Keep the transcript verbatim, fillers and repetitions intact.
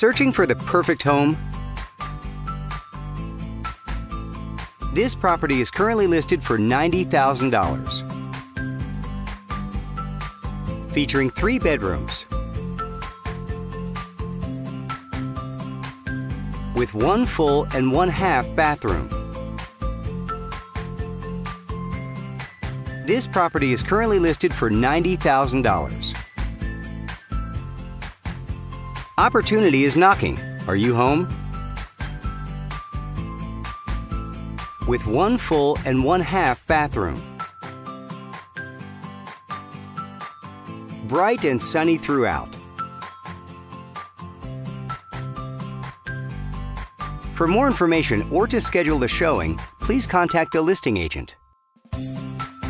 Searching for the perfect home? This property is currently listed for ninety thousand dollars. Featuring three bedrooms with one full and one half bathroom. This property is currently listed for ninety thousand dollars. Opportunity is knocking. Are you home? With one full and one half bathroom. Bright and sunny throughout. For more information or to schedule the showing, please contact the listing agent.